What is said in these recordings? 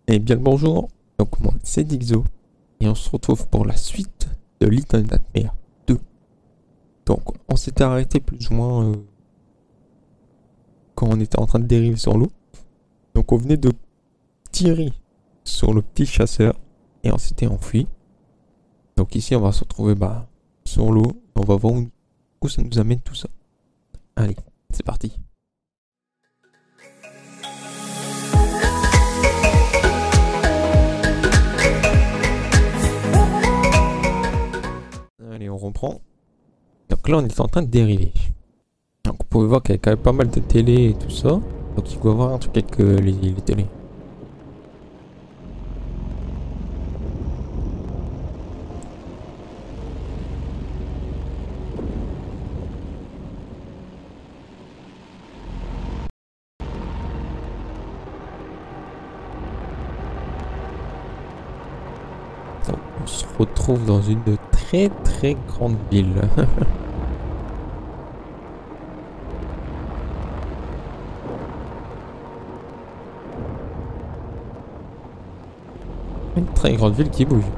Eh bien le bonjour, donc moi c'est Dixo et on se retrouve pour la suite de Little Nightmares 2. Donc on s'était arrêté plus ou moins quand on était en train de dériver sur l'eau. Donc on venait de tirer sur le petit chasseur et on s'était enfui. Donc ici on va se retrouver sur l'eau, on va voir où ça nous amène tout ça. Allez, c'est parti. Allez, on reprend. Donc là on est en train de dériver. Donc vous pouvez voir qu'il y a quand même pas mal de télé et tout ça. Donc il doit y avoir un truc avec les télés. Donc, on se retrouve dans une très très grande ville. Une très grande ville qui bouge.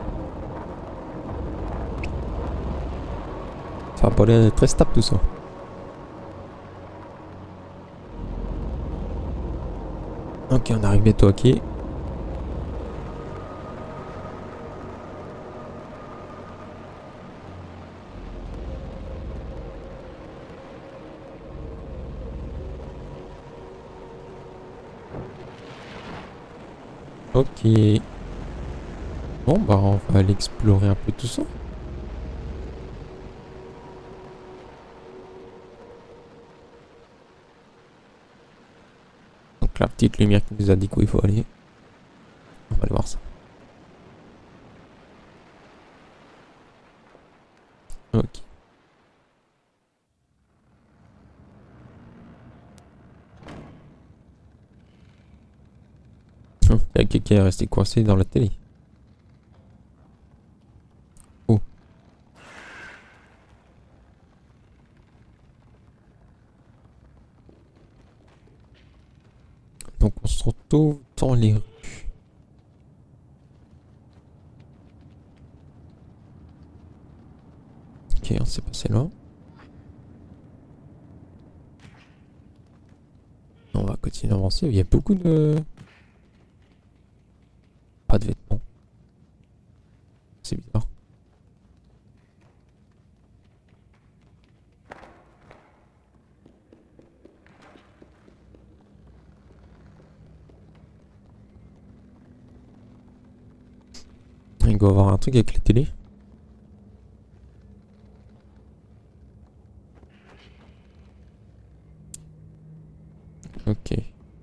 Ça va pas l'air très stable tout ça. Ok, on arrive bientôt à quai. Ok. Bon bah on va aller explorer un peu tout ça. Donc la petite lumière qui nous a dit où il faut aller. On va aller voir ça. Ok. Il y a quelqu'un qui est resté coincé dans la télé. Oh. Donc on se retrouve dans les rues. Ok, on s'est passé là. On va continuer à avancer. Il y a beaucoup de... Pas de vêtements. C'est bizarre. Il doit y avoir un truc avec la télé. Ok.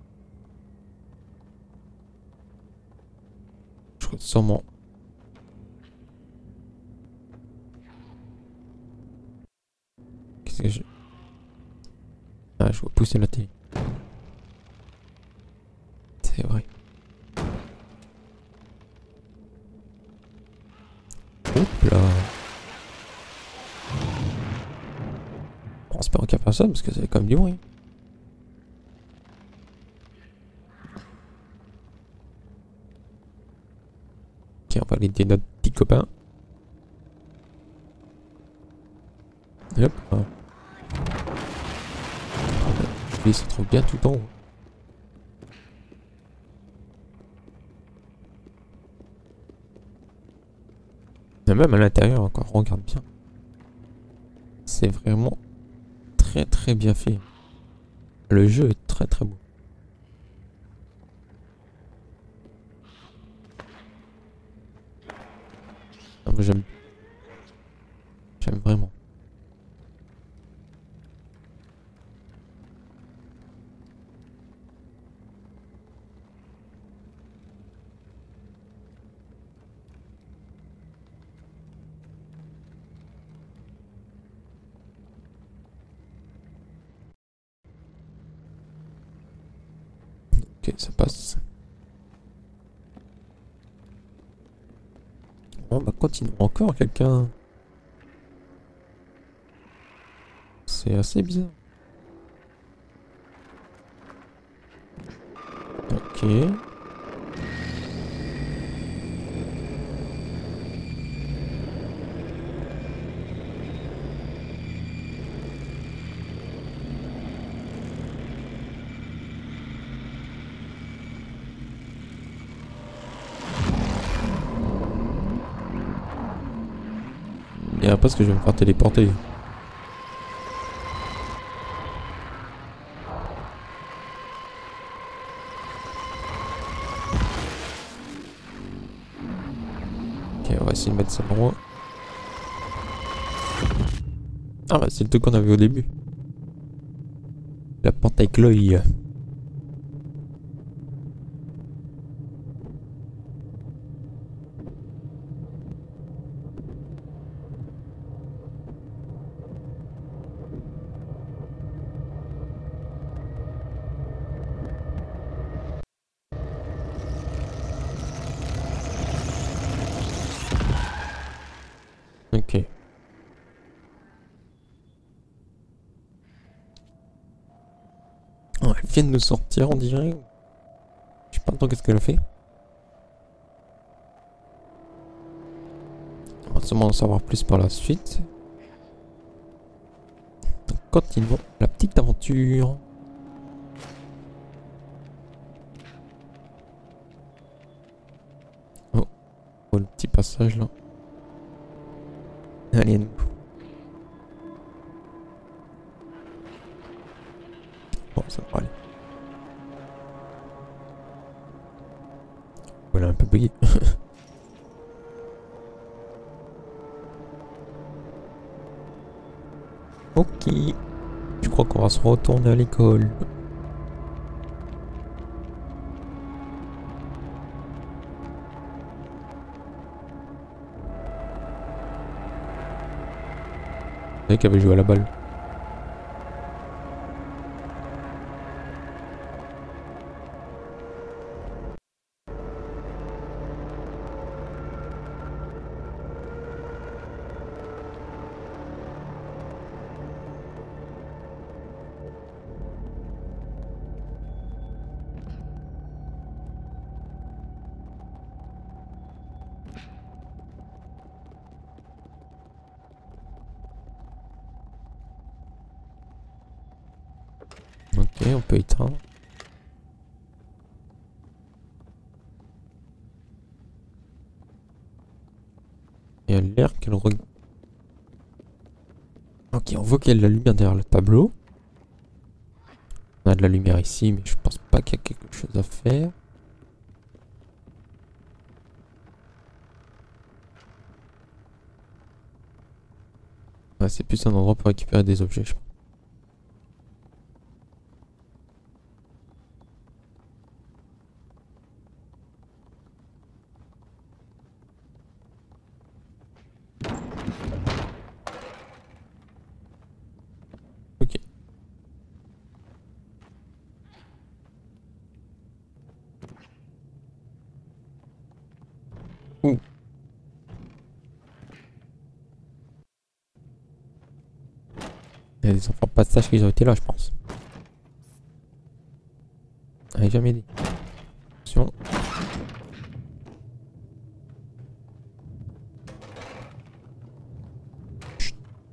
Je crois sûrement. Qu'est-ce que je... Ah, je vois pousser la télé. C'est vrai. Hop là. On espère qu'il n'y a personne parce que ça fait comme du bruit. Ok, on va aller aider notre petit copain. Et hop. Ah. Lui, il se trouve bien tout en haut. Et même à l'intérieur encore, regarde bien. C'est vraiment très très bien fait. Le jeu est très très beau. Ah, moi, j'aime vraiment. Ok, ça passe. Bon bah continuons. Encore quelqu'un. C'est assez bizarre. Ok. Et après, ce que je vais me faire téléporter. Ok, on va essayer de mettre ça loin. Ah bah c'est le truc qu'on avait au début. La porte avec l'œil. Ok. Oh, elle vient de nous sortir, on dirait. Je sais pas trop qu'est-ce qu'elle a fait. On va sûrement en savoir plus par la suite. Donc, continuons la petite aventure. Oh, le petit passage là. Allez, nous. Bon, ça va aller. Voilà, un peu bugué. Ok. Je crois qu'on va se retourner à l'école. C'est vrai qu'il avait joué à la balle. Ok, on peut éteindre. Et elle a l'air qu'elle regarde. Ok, on voit qu'il y a de la lumière derrière le tableau. On a de la lumière ici, mais je pense pas qu'il y a quelque chose à faire. Ouais, c'est plus un endroit pour récupérer des objets, je pense. Ok. Ouh. Il y a des enfants pas de stage qui ont été là, je pense. Allez, jamais dit. Attention. Chut.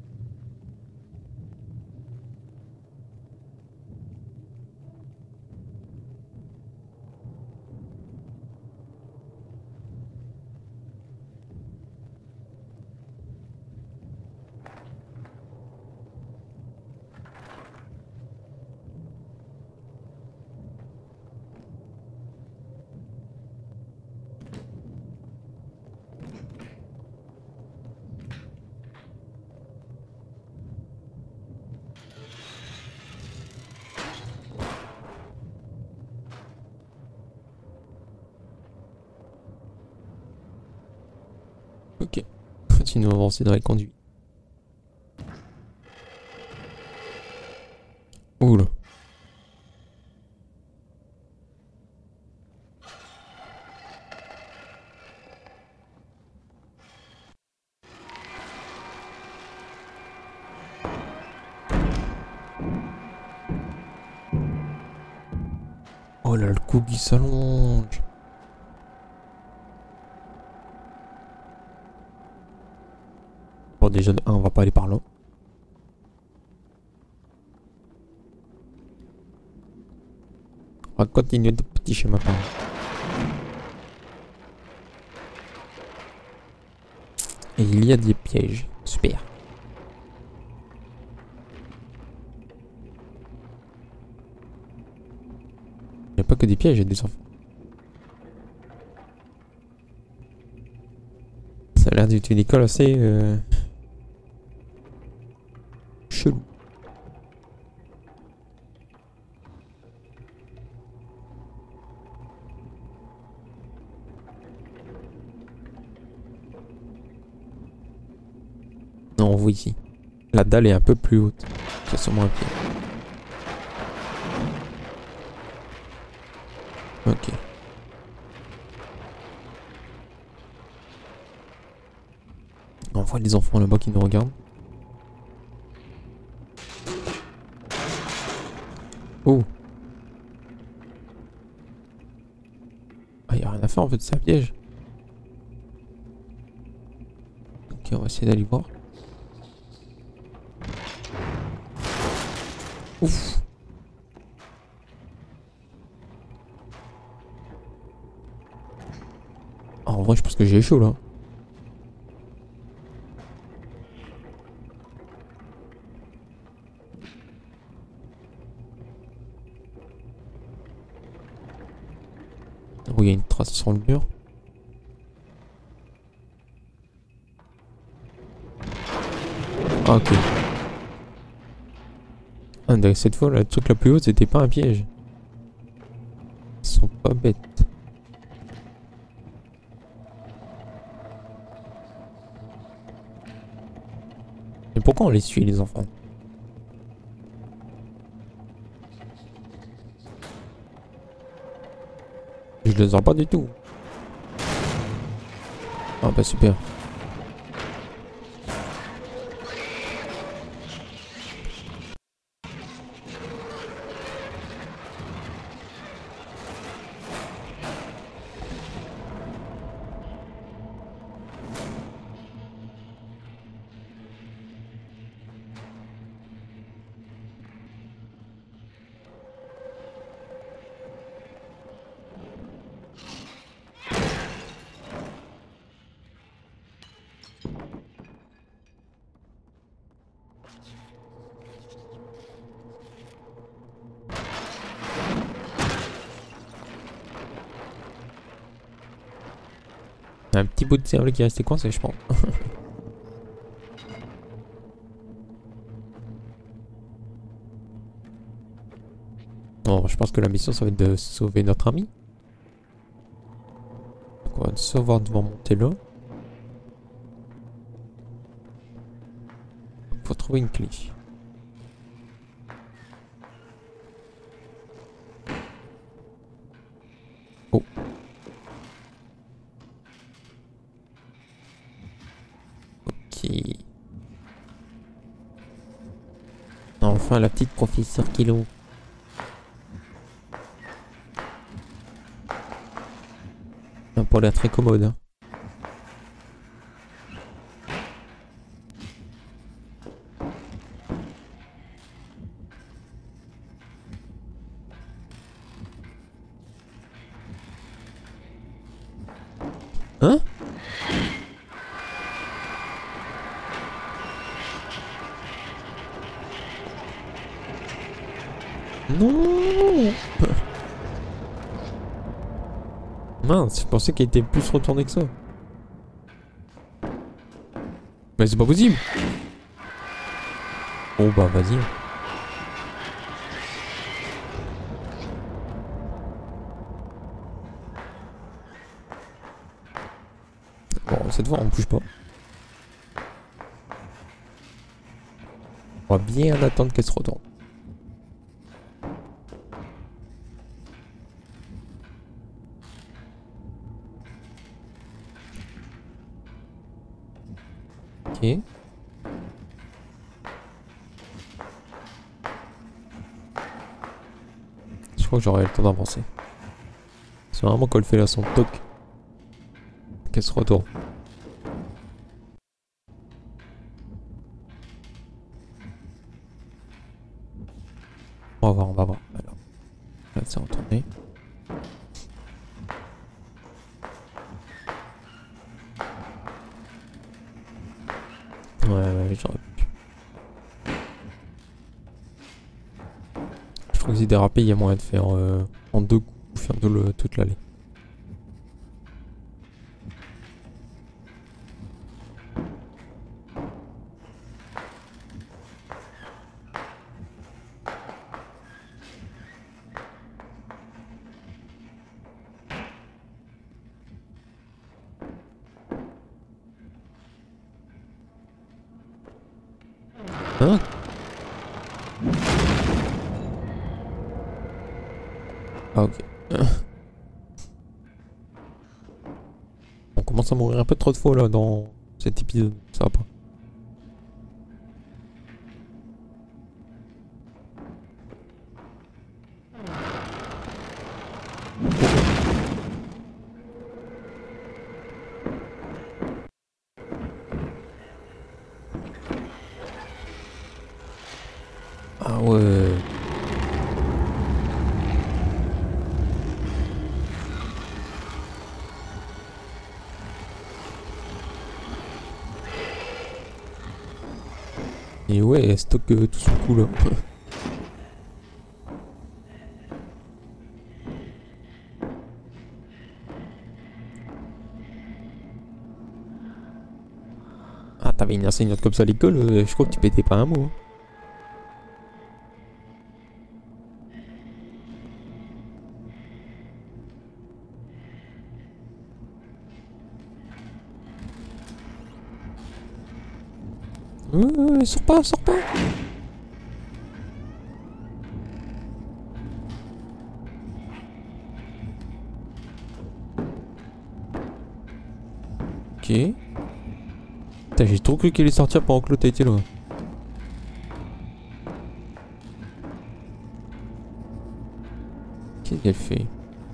Ok. Continuons à avancer dans les conduits. Oula. Oh là, le cou qui s'allonge. Bon, déjà, de 1, on va pas aller par là. On va continuer de petit chemin par là. Et il y a des pièges. Super. que des pièges et des enfants. Ça a l'air d'être une école assez chelou. Non, on voit ici. La dalle est un peu plus haute. C'est sûrement un pied. Ok. On voit les enfants là-bas qui nous regardent. Oh. Ah, y a rien à faire en fait, c'est un piège. Ok, on va essayer d'aller voir. Ouf. Ah, en vrai, je pense que j'ai chaud là. Oh, il y a une trace sur le mur. Ah, ok. Ah, cette fois, le truc la plus haut, c'était pas un piège. Ils sont pas bêtes. Mais pourquoi on les suit, les enfants? Je les sens pas du tout. Ah bah super. Un petit bout de cerveau qui est resté coincé, je pense. Bon, je pense que la mission, ça va être de sauver notre ami. Donc, on va savoir devoir monter là. Faut trouver une clé. Oh. Ok. Enfin, la petite professeure Kilo. Ça pour l'air très commode. Hein? Non. Mince, je pensais qu'elle était plus retournée que ça. Mais c'est pas possible. Oh bah vas-y. Bon, cette fois on bouge pas. On va bien attendre qu'elle se retourne. Ok. Je crois que j'aurai le temps d'avancer. C'est vraiment quand elle fait là son toc qu'elle se retourne. On va voir, on va voir. Alors, là c'est retourné. Ouais, j'aurais pu. Je crois que si dérapé, il y a moyen de faire en deux coups faire toute l'allée. Hein? Ah ok. On commence à mourir un peu trop de fois là dans cet épisode, ça va pas. Ah ouais. Et ouais, stock tout son coup là. Ah, t'avais une enseignante comme ça à l'école, je crois que tu pétais pas un mot. Sors pas, sors pas. Ok. Putain, j'ai trop cru qu'elle allait sortir pendant que l'autre était là. Qu'est-ce qu'elle fait?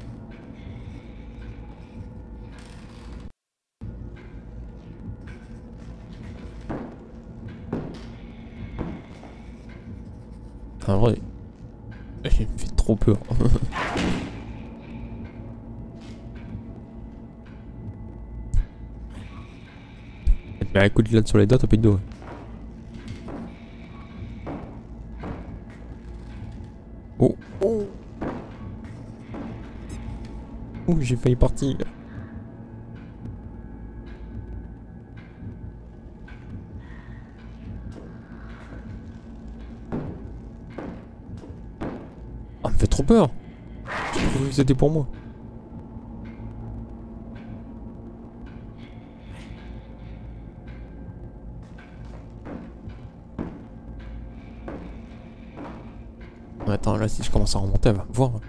En vrai, elle me fait trop peur. Elle te met un coup de latte sur les doigts, t'as plus de dos. Oh, oh. Ouh, j'ai failli partir. Ah, elle me fait trop peur. J'ai cru que c'était pour moi. Attends, là, si je commence à remonter, elle va me voir.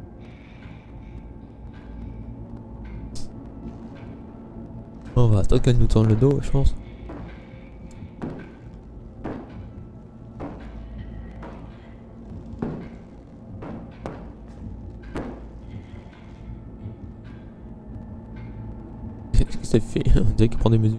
On va attendre qu'elle nous tourne le dos, je pense. Qu'est-ce que ça fait? On dirait qu'il prend des mesures.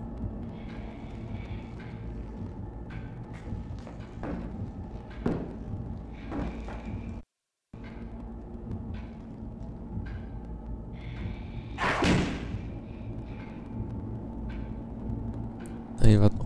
Allez, va-t'en.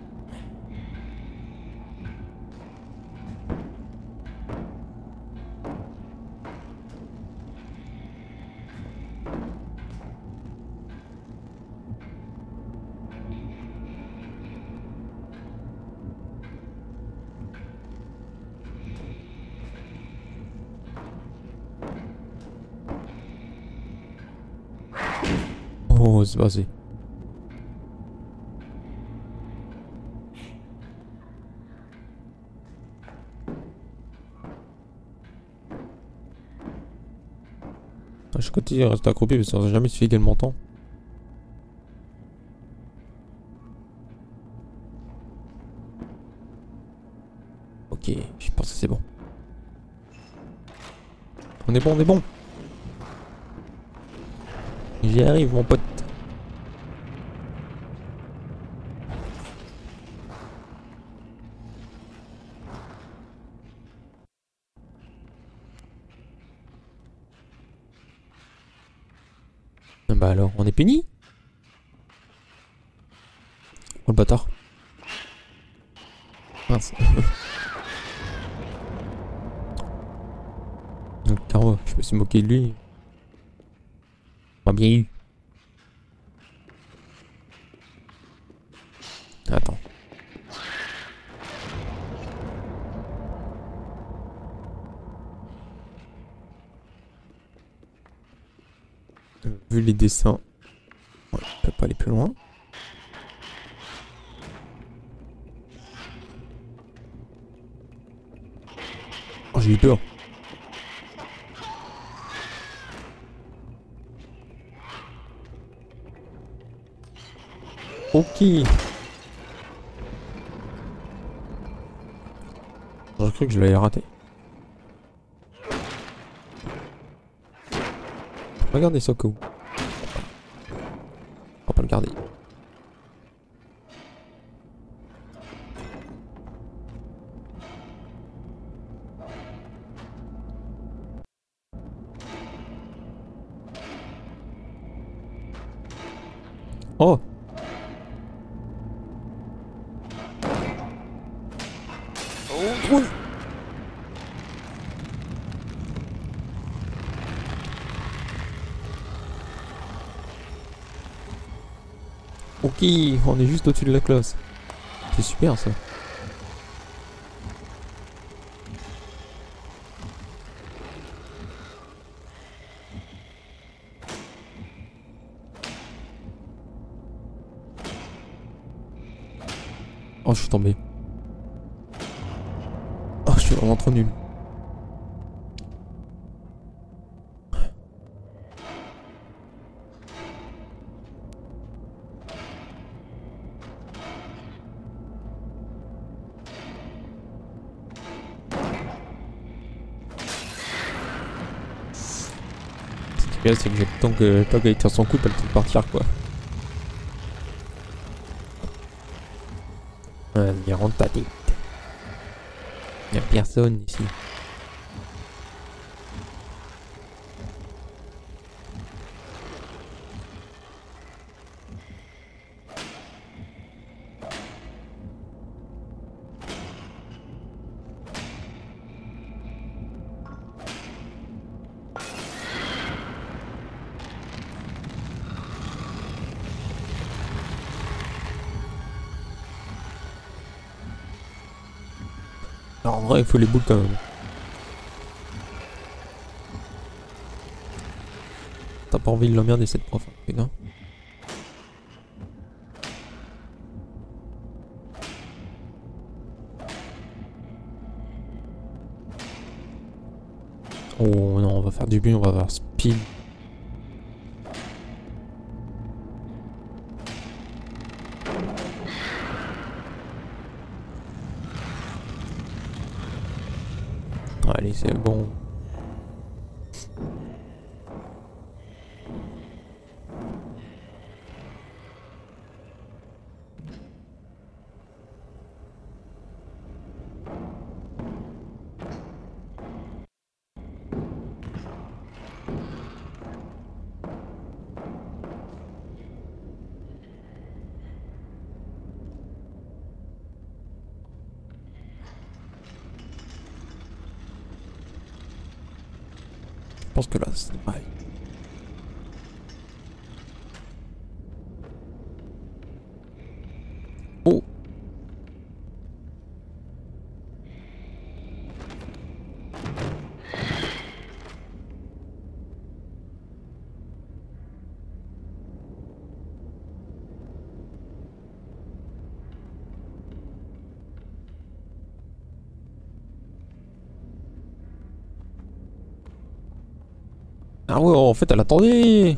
Oh, c'est passé. Je continue à rester accroupi parce que ça n'a jamais suffi qu'elle m'entend. Ok, je pense que c'est bon. On est bon, on est bon. J'y arrive, mon pote. Bah alors, on est puni? Oh le bâtard. Mince. Donc, carrément, je me suis moqué de lui. bien eu. Attends. Vu les dessins, ouais, on peut pas aller plus loin. Oh, j'ai eu peur. Ok. J'ai cru que je l'avais raté. Regardez ça où. On va pas le garder. Oh. Oh, drone. Ok, on est juste au-dessus de la classe. C'est super ça. Oh, je suis tombé. Oh, je suis vraiment trop nul. Ce qui est bien, c'est que tant qu'il tire son coup, pas le temps de partir quoi. Viens, rentre ta tête. Y'a personne ici. Alors, en vrai, il faut les boules quand même. T'as pas envie de l'emmerder cette prof, putain. Oh non, on va faire du bruit, on va avoir speed. Allez, c'est bon. Je pense que là, c'est pareil. Oh! Ah ouais, en fait, elle attendait!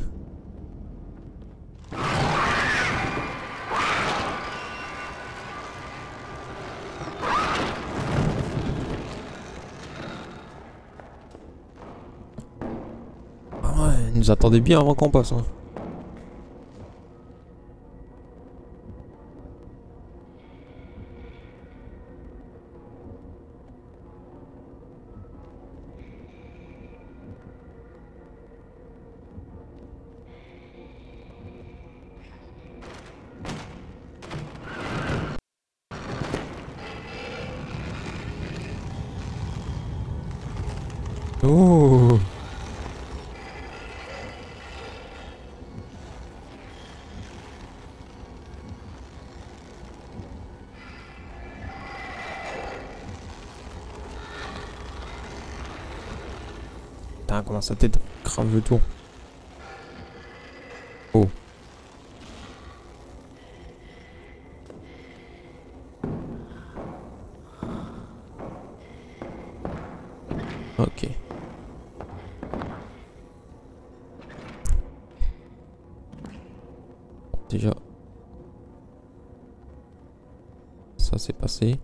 Ah ouais, elle nous attendait bien avant qu'on passe. Hein. Oh! Ah, comment sa tête crave le tour. Oh. Ok. Déjà. Ça c'est passé.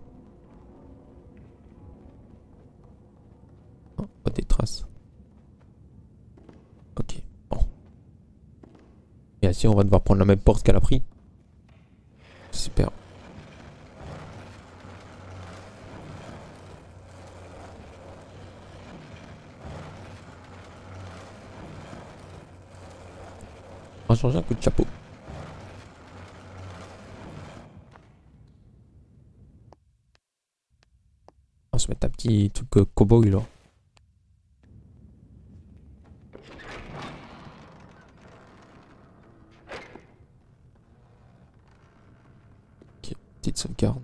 Oh, pas des traces. Ok. Bon. Et ainsi on va devoir prendre la même porte qu'elle a pris. Super. On va changer un coup de chapeau. On va se mettre un petit truc cowboy là. Ok, petite sauvegarde.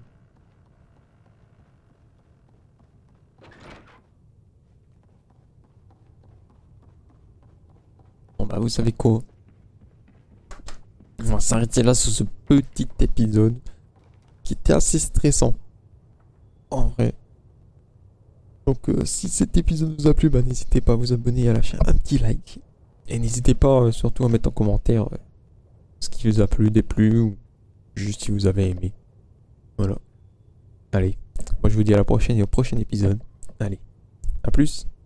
Bon bah vous savez quoi? On va s'arrêter là sur ce petit épisode qui était assez stressant. En vrai. Donc si cet épisode vous a plu, bah, n'hésitez pas à vous abonner et à lâcher un petit like. Et n'hésitez pas surtout à mettre en commentaire ce qui vous a plu, déplu ou juste si vous avez aimé. Voilà. Allez, moi je vous dis à la prochaine et au prochain épisode. Allez, à plus.